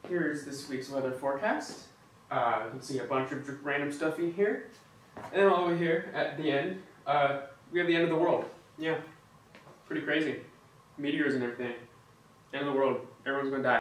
here's this week's weather forecast. You can see a bunch of random stuff in here. And then all over here at the end, we have the end of the world. Yeah, pretty crazy. Meteors and everything. End of the world. Everyone's gonna die.